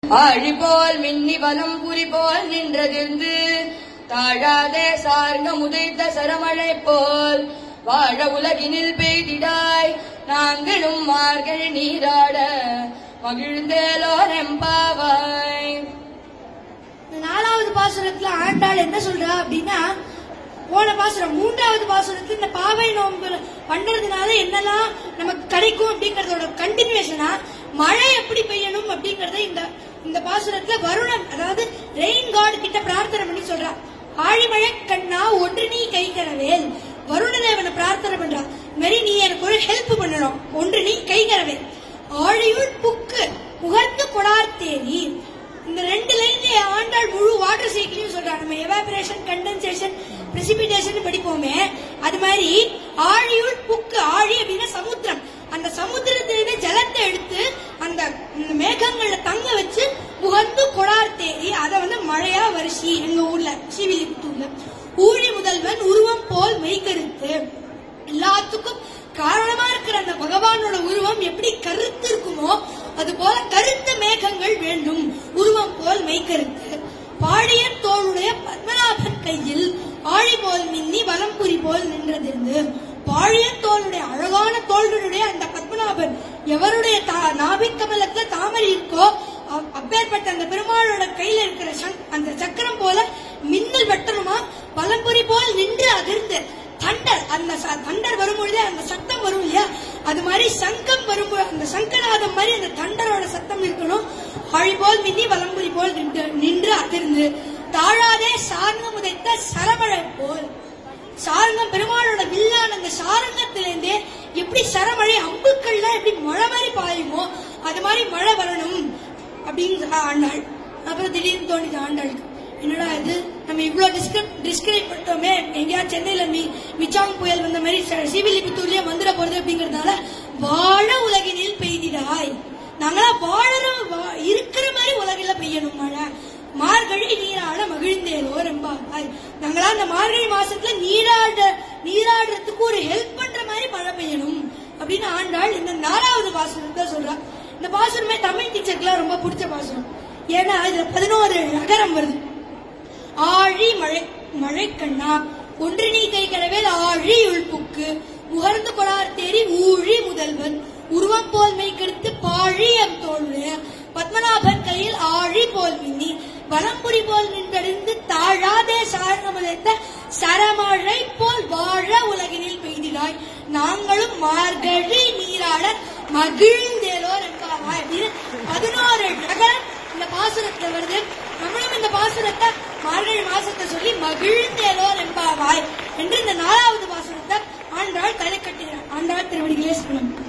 ஆழிபோல் மின்னி வலம் புரிபோல் நின்றதிர்ந்து தாழாதே சார்ந்த முதைத்த சரமழை போல் வாழ உலகினில் பெய்திடாய் நாங்களும் மார்கள் நீராட மகிழ்ந்தேலோர் எம்பாவாய். நாலாவது பாசுரத்துல ஆண்டாள் என்ன சொல்றா அப்படின்னா, போன பாசுரம் மூன்றாவது பாசுரத்துல இந்த பாவை நோன்பு பண்றதுனால என்னெல்லாம் நமக்கு கிடைக்கும் அப்படிங்கறதோட கண்டினியூஷனா மழை எப்படி பெய்யணும் அப்படிங்கறத இந்த பாசுரத்துல வருணன், அதாவது ரெயின் காட் கிட்ட பிரார்த்தனை பண்ணி சொல்றா. ஆழிமழை கண்ணா ஒன்று நீ கைகரவேல், வருணதேவனை பிரார்த்தனை பண்றா. மாரி நீ எனக்கு ஒரு ஹெல்ப் பண்ணணும், ஒன்று நீ கைகரவேல். ஆழியுள் புக்கு முகர்ந்து கொடார்த்தேரி, இந்த ரெண்டு லைன்ல ஆண்டாள் முழு வாட்டர் சைக்கிளையும் சொல்றா. நம்ம எவாபரேஷன், கண்டென்சேஷன், பிரெசிபிடேஷன் படிப்போமே, அது மாதிரி ஆழியுள் புக்கு, ஆழி அப்படின்னா சமுத்திரம், அந்த சமுத்திரத்திலிருந்து ஜலத்தை எடுத்து அந்த மேகங்கள்ல தங்க வச்சு முகந்து கொடார்த்தேரி, அதை மழையா வருஷி எங்க ஊர்ல ஸ்ரீவில்லிபுத்தூர்ல. ஊழி முதல்வன் உருவம் போல் மெய்கருத்து, எல்லாத்துக்கும் காரணமா இருக்கிற அந்த பகவானோட உருவம் எப்படி கருத்து இருக்குமோ அது போல கருத்த மேகங்கள் வேண்டும், உருவம் போல் மெய்கருத்து. பாடியன் தோளுடைய பத்மநாபன் கையில் ஆழி போல் மின்னி வலம்புரி போல் நின்றதிருந்து, பாழியன் தோளுடைய அழகான தோள்களுடைய அந்த பத்மநாபன் எவருடைய நாபிக்கமலத்துல தாமரை இருக்கோ அப்பேற்பட்ட அந்த பெருமாளோட கையில இருக்கிற அந்த சக்கரம் போல மின்னல் வெட்டணுமா, வலம்புரி போல் நின்று அதிர்ந்து. தண்டர், அந்த தண்டர் வரும்பொழுதே அந்த சத்தம் வரும் இல்லையா, அது மாதிரி சங்கம் வரும்போது அந்த சங்கநாதம் மாதிரி அந்த தண்டரோட சத்தம் இருக்கணும். ஆழி போல் மின்னி வலம்புரி போல் நின்று அதிர்ந்து. தாழாதே சார்ந்த முதைத்த சரமழை போல், சாரங்கம் பெருமாளோட வில்லான அந்த சாரங்கத்திலிருந்தே எப்படி சரமழை அம்புக்கள்லாம் எப்படி மழை மாதிரி பாயுமோ அது மாதிரி மழை வரணும் அப்படின்னு ஆண்டாள். அப்புறம் திடீர்னு தோணிது ஆண்டாளுக்கு, என்னடா இது நம்ம இவ்வளவு டிஸ்கிரைப் பண்ணிட்டோமே, எங்கேயாவது சென்னையில மிச்சாங் புயல் வந்த மாதிரி ஸ்ரீவில்லிபுத்தூர்லயே வந்துட போறது அப்படிங்கறதுனால வாழ உலகினில் பெய்திடாய், நாங்களா இருக்கிற மாதிரி உலகில பெய்யணும் மழை, மார்கழி நீராட மகிழ்ந்தேலோ ரொம்ப. நாங்களா அந்த மார்கழி மாசத்துல நீராடுறதுக்கு ஒரு ஹெல்ப் பண்ற மாதிரி மழை பெய்யணும் அப்படின்னு ஆண்டாள் இந்த நாலாவது பாசுரத்தை சொல்றா. இந்த பாசுரமே தமிழ் டீச்சருக்குலாம் ரொம்ப பிடிச்ச பாசுரம். ஏன்னா இதுல 11 நகரம் வருது. ஆழி மழை கண்ணா ஒன்று நீ கைகரவேல் ஆழி உள்புக்கு முகர்ந்து கொடார்த்தேரி ஊழி முதல்வன் உருவம் போல் மெய்கெடுத்து பாழியம் தோளுடைய பத்மநாபன் கையில் ஆழி போல் மின்னி வலம்புரி போல் நின்றறிந்து தாழாதே சார்ந்த சரமழை போல் வாழ உலகினில் பெய்திடாய் நாங்களும் மார்கழி நீராட மகிழ்ந்தேலோர் என்பாவாய் அப்படின்னு 11 நகரம் இந்த பாசுரத்துல வருது. நம்மளும் இந்த பாசுரத்தை மார்கழி மாசத்தை சொல்லி மகிழ்ந்தேலோர் என்பாவாய் என்று இந்த 4வது பாசுரத்தை ஆண்டாள் தலை கட்டுகிறார். ஆண்டாள் திருவடிகளே சரணம்.